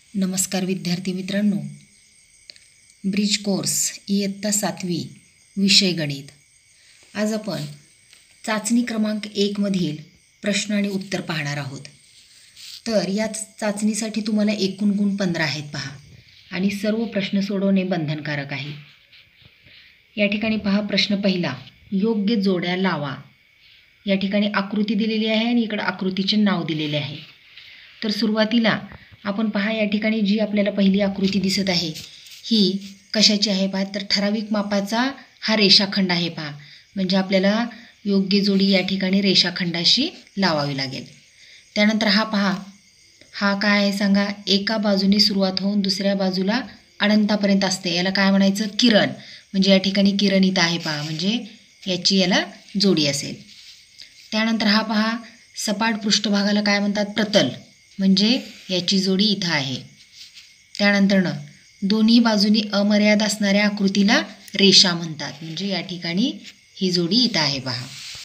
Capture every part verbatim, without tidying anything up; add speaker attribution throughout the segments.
Speaker 1: नमस्कार विद्यार्थी मित्रांनो, ब्रिज कोर्स इयत्ता सातवी विषय गणित. आज आपण चाचणी क्रमांक एकमधील प्रश्न आणि उत्तर पाहणार आहोत. तर या चाचणीसाठी तुम्हाला एकूण गुण पंधरा आहेत पहा, आणि सर्व प्रश्न सोडवणे बंधनकारक आहे. या ठिकाणी पहा, प्रश्न पहिला, योग्य जोड्या लावा. या ठिकाणी आकृती दिलेली आहे आणि इकडे आकृतीचे नाव दिलेले आहे. तर सुरुवातीला आपण पहा, या ठिकाणी जी आपल्याला पहिली आकृती दिसत आहे ही कशाची आहे पहा, तर ठराविक मापाचा हा रेषाखंड आहे पहा. म्हणजे आपल्याला योग्य जोडी या ठिकाणी रेषाखंडाशी लावावी लागेल. त्यानंतर हा पहा, हा काय आहे सांगा, एका बाजूने सुरुवात होऊन दुसऱ्या बाजूला अनंतापर्यंत असते, याला काय म्हणायचं, किरण. म्हणजे या ठिकाणी किरण इथं आहे पहा, म्हणजे याची याला जोडी असेल. त्यानंतर हा पहा, सपाट पृष्ठभागाला काय म्हणतात, प्रतल. म्हणजे याची जोडी इथं आहे. त्यानंतरनं दोन्ही बाजूनी अमर्याद असणाऱ्या आकृतीला रेषा म्हणतात. म्हणजे या ठिकाणी ही जोडी इथं आहे पहा.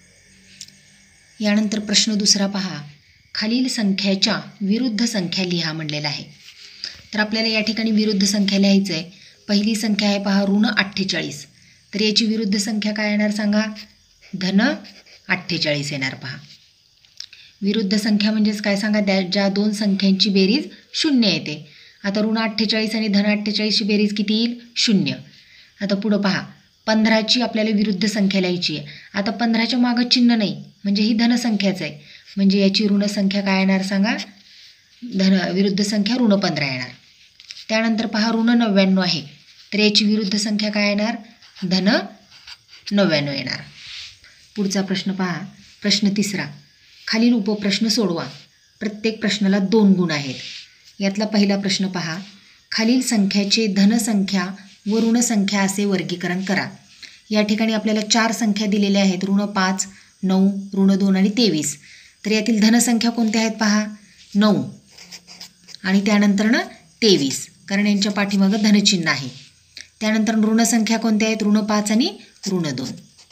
Speaker 1: यानंतर प्रश्न दुसरा पहा, खालील संख्याच्या विरुद्ध संख्या लिहा म्हणलेला आहे. तर आपल्याला या ठिकाणी विरुद्ध संख्या लिहायचं आहे. पहिली संख्या आहे पहा, ऋण अठ्ठेचाळीस. तर याची विरुद्ध संख्या काय येणार सांगा, धन अठ्ठेचाळीस येणार पहा. विरुद्ध संख्या म्हणजेच काय सांगा, त्या ज्या दोन संख्यांची बेरीज शून्य येते. आता ऋण अठ्ठेचाळीस आणि धन अठ्ठेचाळीसची बेरीज किती येईल, शून्य. आता पुढं पहा, पंधराची आपल्याला विरुद्ध संख्या लिहायची आहे. आता पंधराच्या मागं चिन्ह नाही, म्हणजे ही धनसंख्याच आहे. म्हणजे याची ऋण संख्या काय येणार सांगा, धन विरुद्ध संख्या ऋण पंधरा येणार. त्यानंतर पहा, ऋण नव्याण्णव आहे. तर याची विरुद्ध संख्या काय येणार, धन नव्याण्णव येणार. पुढचा प्रश्न पहा, प्रश्न तिसरा, खालील उपप्रश्न सोडवा. प्रत्येक प्रश्नाला दोन गुण आहेत. यातला पहिला प्रश्न पहा, खालील संख्याचे धनसंख्या व ऋणसंख्या असे वर्गीकरण करा. या ठिकाणी आपल्याला चार संख्या दिलेल्या आहेत, ऋण पाच, नऊ, ऋण दोन आणि तेवीस. तर यातील धनसंख्या कोणत्या आहेत पहा, नऊ आणि त्यानंतर ना तेवीस, कारण यांच्या पाठीमागं धनचिन्ह आहे. त्यानंतर ऋणसंख्या कोणत्या आहेत, ऋण पाच आणि ऋण दोन.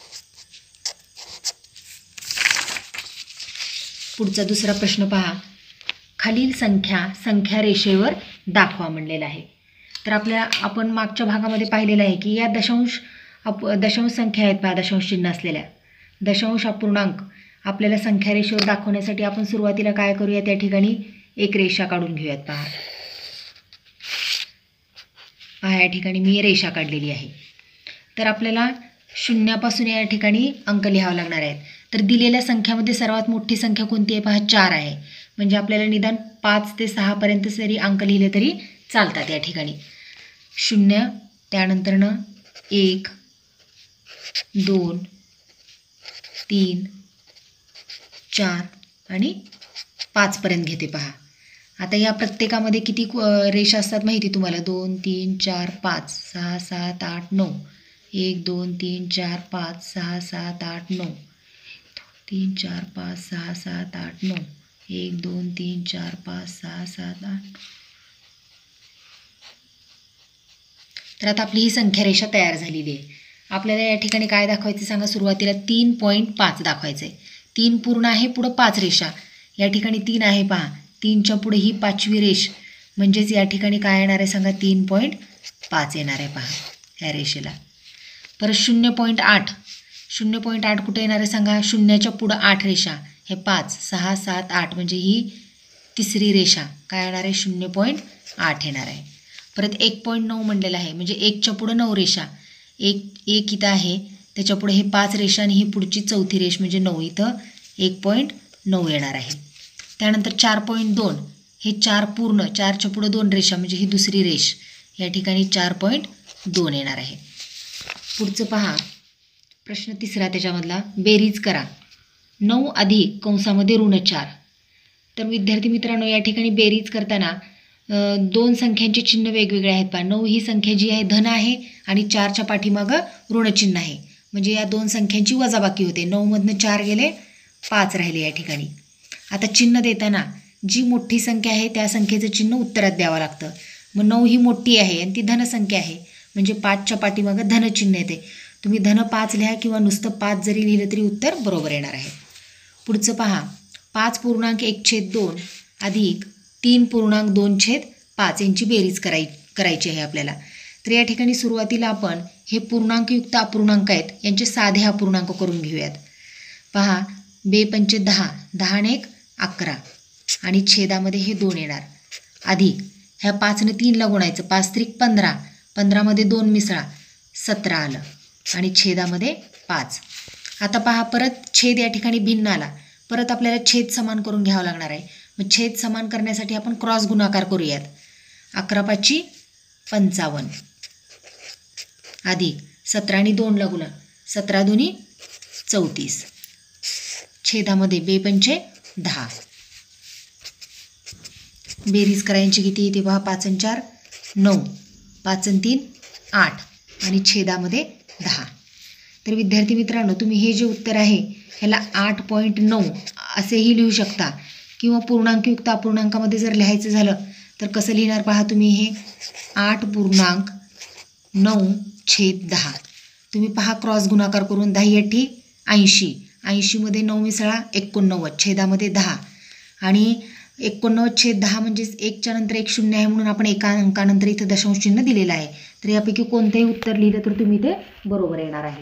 Speaker 1: पुढचा दुसरा प्रश्न पहा, खालील संख्या संख्या रेषेवर दाखवा म्हणलेला आहे. तर आपल्या आपण मागच्या भागामध्ये पाहिलेलं आहे की या दशांश अप दशांश संख्या आहेत पहा, दशांश चिन्ह असलेल्या दशांश अपूर्णांक आपल्याला संख्या रेषेवर दाखवण्यासाठी आपण सुरुवातीला काय करूया, त्या ठिकाणी एक रेषा काढून घेऊयात पहा. पहा, या ठिकाणी मी रेषा काढलेली आहे. तर आपल्याला शून्यापासून या ठिकाणी अंक लिहावे लागणार आहेत. तर दिलेल्या संख्यामध्ये सर्वात मोठी संख्या कोणती आहे पहा, चार आहे. म्हणजे आपल्याला निदान पाच ते सहापर्यंत जरी अंक लिहिले तरी चालतात. या ठिकाणी शून्य, त्यानंतरनं एक, दोन, तीन, चार आणि पाचपर्यंत घेते पहा. आता या प्रत्येकामध्ये किती रेषा असतात माहिती तुम्हाला, दोन, तीन, चार, पाच, सहा, सात, आठ, नऊ. एक, दोन, तीन, चार, पाच, सहा, सात, आठ, नऊ. तीन, चार, पाच, सहा, सात, आठ, नऊ. एक, दोन, तीन, चार, पाच, सहा, सात, आठ. तर आता आपली ही संख्या रेषा तयार झालेली आहे. आपल्याला या ठिकाणी काय दाखवायचं सांगा, सुरुवातीला तीन पॉईंट पाच दाखवायचं आहे. तीन पूर्ण आहे, पुढं पाच रेषा. या ठिकाणी तीन आहे पहा, तीनच्या पुढे ही पाचवी रेष, म्हणजेच या ठिकाणी काय येणार आहे सांगा, तीन पॉईंट पाच येणार आहे पहा या रेषेला. परत शून्य पॉईंट आठ, शून्य पॉईंट आठ कुठे येणार आहे सांगा, शून्याच्या पुढं आठ रेषा, हे पाच, सहा, सात, आठ, म्हणजे ही तिसरी रेषा काय येणार आहे, शून्य पॉईंट आठ येणार आहे. परत एक पॉईंट नऊ म्हणलेलं आहे, म्हणजे एकच्या पुढं नऊ रेषा, एक एक इथं आहे, त्याच्या पुढे हे पाच रेषा आणि ही पुढची चौथी रेष म्हणजे नऊ, इथं एक पॉईंट नऊ येणार आहे. त्यानंतर चार पॉईंट दोन, हे चार पूर्ण, चारच्या पुढं दोन रेषा म्हणजे ही दुसरी रेष, या ठिकाणी चार पॉईंट दोन येणार आहे. पुढचं पहा, प्रश्न तिसरा, त्याच्यामधला बेरीज करा. नऊ अधिक कंसामध्ये ऋण चार. तर विद्यार्थी मित्रांनो, या ठिकाणी बेरीज करताना दोन संख्यांचे चिन्ह वेगवेगळे आहेत पहा. नऊ ही संख्या जी आहे धन आहे आणि चारच्या पाठीमागं ऋणचिन्ह आहे, म्हणजे या दोन संख्यांची वजाबाकी होते. नऊमधनं चार गेले, पाच राहिले या ठिकाणी. आता चिन्ह देताना जी मोठी संख्या आहे त्या संख्येचं चिन्ह उत्तरात द्यावं लागतं. मग नऊ ही मोठी आहे आणि ती धनसंख्या आहे, म्हणजे पाचच्या पाठीमागं धनचिन्ह येते. तुम्ही धन पाच लिहा किंवा नुसतं पाच जरी लिहिलं तरी उत्तर बरोबर येणार आहे. पुढचं पहा, पाच पूर्णांक एक छेद दोन अधिक तीन पूर्णांक दोन छेद पाच यांची बेरीज कराय करायची आहे आपल्याला. तर या ठिकाणी सुरुवातीला आपण हे पूर्णांकयुक्त अपूर्णांक आहेत यांचे साधे अपूर्णांक करून घेऊयात. पहा, बे पंचे दहा, दहा आणि एक अकरा आणि छेदामध्ये हे दोन येणार. अधिक ह्या पाचनं तीनला गुणायचं, पाच त्रिक पंधरा, पंधरामध्ये दोन मिसळा, सतरा आलं आणि छेदामध्ये पाच. आता पहा, परत छेद या ठिकाणी भिन्न आला. परत आपल्याला छेद समान करून घ्यावं लागणार आहे. मग छेद समान करण्यासाठी आपण क्रॉस गुणाकार करूयात. अकरा पाचची पंचावन्न अधिक सतरा आणि दोनला गुणा, सतरा दोन्ही चौतीस. छेदामध्ये बे पंचे दहा. बेरीज करायची किती येते पहा, पाच आणि चार नऊ, पाच आणि तीन आठ आणि छेदामध्ये दहा. तर विद्यार्थी मित्रांनो, तुम्ही हे जे उत्तर आहे ह्याला आठ पॉईंट नऊ असेही लिहू शकता किंवा पूर्णांकयुक्त अपूर्णांकामध्ये जर लिहायचं झालं तर कसं लिहिणार पहा तुम्ही, हे आठ पूर्णांक नऊ छेद दहा. तुम्ही पहा क्रॉस गुणाकार करून, दहा अठ्ठी ऐंशी, ऐंशीमध्ये नऊ मिसळा एकोणनव्वद, छेदामध्ये दहा आणि एकोणनव्वद छेद दहा म्हणजेच एकच्या नंतर एक शून्य आहे म्हणून आपण एका अंकानंतर इथं दशांश चिन्ह दिलेलं आहे. तर यापैकी कोणतेही उत्तर लिहिलं तर तुम्ही ते बरोबर येणार आहे.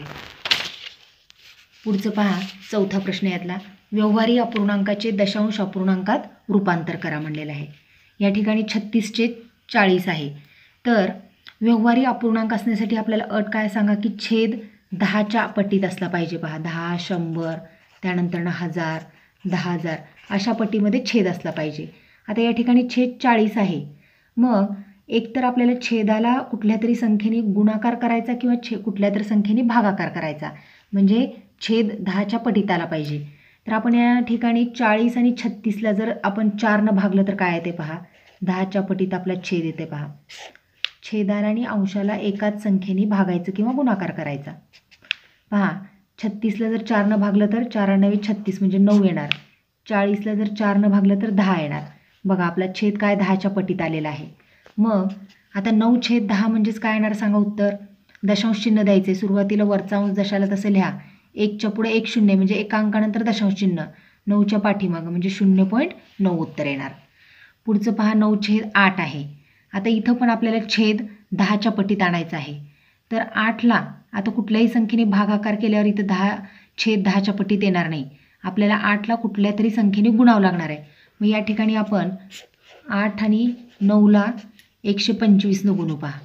Speaker 1: पुढचं पहा, चौथा प्रश्न यातला, व्यवहारी अपूर्णांकाचे दशांश अपूर्णांकात रूपांतर करा म्हणलेलं आहे. या ठिकाणी छत्तीसचे चाळीस आहे. तर व्यवहारी अपूर्णांक असण्यासाठी आपल्याला अट काय सांगा, की छेद दहाच्या पटीत असला पाहिजे. पहा, दहा, शंभर, त्यानंतरनं हजार, दहा हजार अशा पटीमध्ये छेद असला पाहिजे. आता या ठिकाणी छेद चाळीस आहे. मग एकतर आपल्याला छेदाला कुठल्या तरी संख्येने गुणाकार करायचा किंवा छे कुठल्या तरी संख्येने भागाकार करायचा, म्हणजे छेद दहाच्या पटीत आला पाहिजे. तर आपण या ठिकाणी चाळीस आणि छत्तीसला जर आपण चारनं भागलं तर काय येते पहा, दहाच्या पटीत आपला छेद येते. पहा, छेदाला आणि अंशाला एकाच संख्येने भागायचं किंवा गुणाकार करायचा. पहा, छत्तीसला जर चारनं भागलं तर चार नवे छत्तीस म्हणजे नऊ येणार. चाळीसला जर चारनं भागलं तर दहा येणार. बघा, आपला छेद काय दहाच्या पटीत आलेला आहे. मग आता नऊ छेद दहा म्हणजेच काय येणार सांगा उत्तर, दशांश चिन्ह द्यायचे. सुरुवातीला वरचा अंश जशाला तसं लिहा. एकच्या पुढे एक शून्य म्हणजे एका अंकानंतर दशांश चिन्ह, नऊच्या पाठीमागं म्हणजे शून्य पॉईंट नऊ उत्तर येणार. पुढचं पहा, नऊ छेद आठ आहे. आता इथं पण आपल्याला छेद दहाच्या पटीत आणायचा आहे. तर आठला आता कुठल्याही संख्येने भागाकार केल्यावर इथं दहा छेद दहाच्या पटीत येणार नाही. आपल्याला आठला कुठल्या तरी संख्येने गुणावं लागणार आहे. मग या ठिकाणी आपण आठ आणि नऊला एकशे पंचवीसनं गुणू. पहा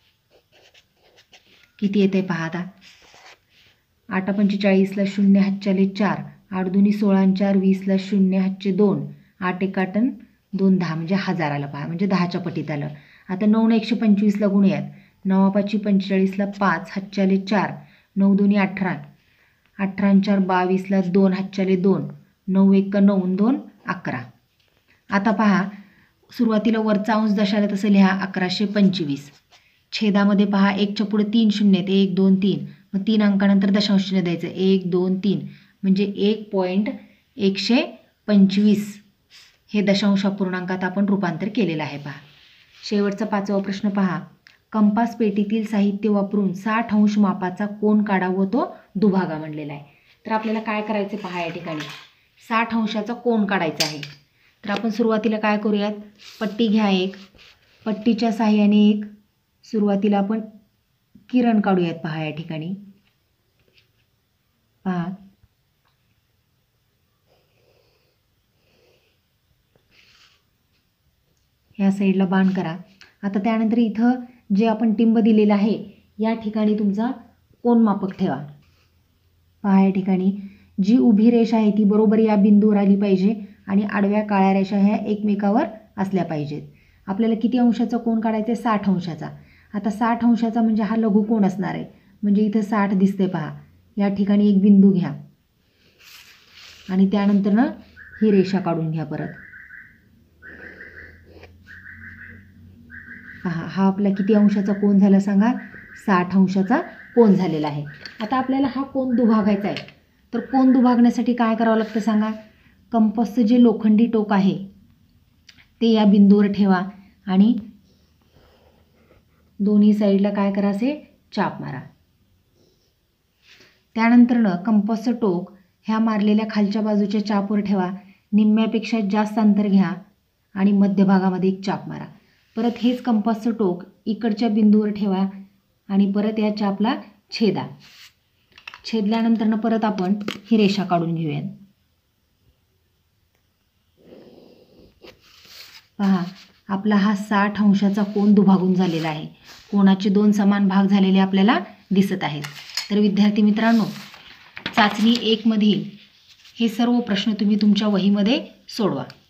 Speaker 1: किती येते पहा. आता आठ पंचेचाळीसला शून्य हातच्याले चार, आठ दोन्ही सोळा आणि चार वीसला शून्य हातचे दोन, आठ एक आठ दोन दहा म्हणजे हजार आलं. पहा, म्हणजे दहाच्या पटीत आलं. आता नऊनं एकशे पंचवीसला गुणूयात. नवा पाचशे पंचेचाळीसला पाच हातच्याले चार, नऊ दोन्ही अठरा, अठरा आणि चार बावीसला दोन हातच्याले दोन, नऊ एक नऊ दोन अकरा. आता पहा, सुरुवातीला वरचा अंश जशाला तसं लिहा, अकराशे पंचवीस. छेदामध्ये पहा, एकच्या पुढे तीन शून्य आहेत, एक दोन तीन, मग तीन अंकानंतर दशांश चिन्ह द्यायचं, एक दोन तीन म्हणजे एक पॉईंट एकशे पंचवीस हे दशांश अपूर्णांकात आपण रूपांतर केलेलं आहे. पहा, शेवटचा पाचवा प्रश्न पहा, कंपास पेटीतील साहित्य वापरून साठ अंश मापाचा कोन काढा व तो दुभागा म्हणलेला आहे. तर आपल्याला काय करायचं पहा, या ठिकाणी साठ अंशाचा कोन काढायचा आहे. तर आपण सुरुवातीला काय करूयात, पट्टी घ्या एक, पट्टीच्या साहाय्याने एक सुरुवातीला आपण किरण काढूयात. पहा, या ठिकाणी पहा, ह्या साईडला बाण करा. आता त्यानंतर इथं जे आपण टिंब दिलेलं आहे या ठिकाणी तुमचा कोनमापक ठेवा. पहा, या ठिकाणी जी उभी रेषा आहे ती बरोबर या बिंदूवर आली पाहिजे आणि आडव्या काळ्या रेषा ह्या एकमेकावर असल्या पाहिजेत. आपल्याला किती अंशाचा कोन काढायचा आहे, साठ अंशाचा. आता साठ अंशाचा म्हणजे हा लघुकोन असणार आहे, म्हणजे इथं साठ दिसते. पहा, या ठिकाणी एक बिंदू घ्या आणि त्यानंतर ना ही रेषा काढून घ्या परत. पहा, हा आपला किती अंशाचा कोन झाला सांगा, साठ अंशाचा कोन झालेला आहे. आता आपल्याला हा कोन दुभागायचा आहे. तर कोन दुभागण्यासाठी काय करावं लागतं सांगा, कंपासचं जे लोखंडी टोक आहे ते या बिंदूवर ठेवा आणि दोन्ही साईडला काय करा, असे चाप मारा. त्यानंतरनं कंपासचं टोक ह्या मारलेल्या खालच्या बाजूच्या चापवर ठेवा. निम्म्यापेक्षा जास्त अंतर घ्या आणि मध्यभागामध्ये एक चाप मारा. परत हेच कंपासचं टोक इकडच्या बिंदूवर ठेवा आणि परत या चापला छेदा. छेदल्यानंतरनं परत आपण ही रेषा काढून घेऊयात. पहा, आपला हा साठ अंशाचा कोन दुभागून झालेला आहे. कोनाचे दोन समान भाग झालेले आपल्याला दिसत आहेत. तर विद्यार्थी मित्रांनो, चाचणी एक मधील हे सर्व प्रश्न तुम्ही तुमच्या वहीमध्ये सोडवा.